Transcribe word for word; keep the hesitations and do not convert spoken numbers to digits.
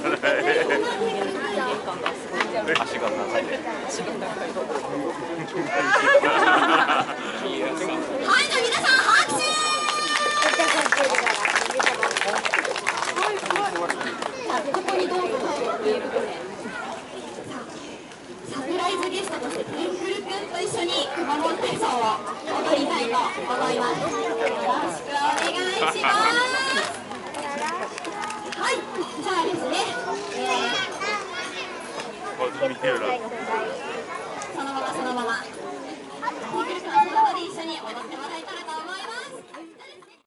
足が長い。 はい、じゃあ皆さん拍手。ここにどうぞということで、サプライズゲストとしてテンクル君と一緒にくまモン体操を踊りたいと思います。よろしくお願いします。はい、じゃあですね、えー